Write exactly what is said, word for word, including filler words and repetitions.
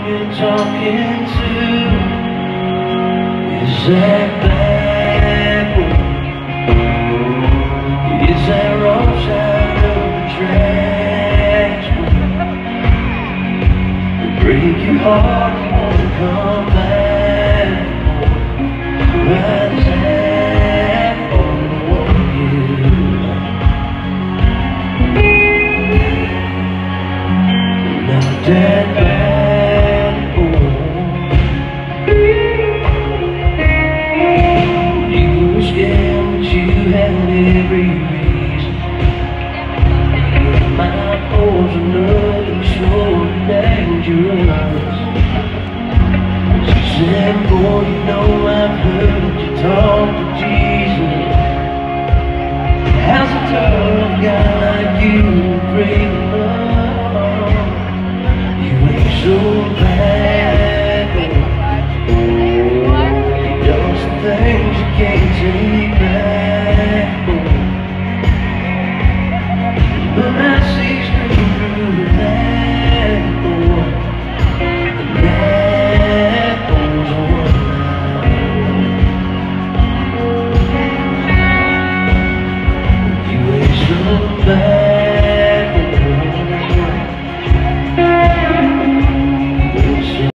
you're talking to? Is that bad boy? Is that rose out of the trash? They break your heart and wanna come back. Why is that for you? Now, Dad,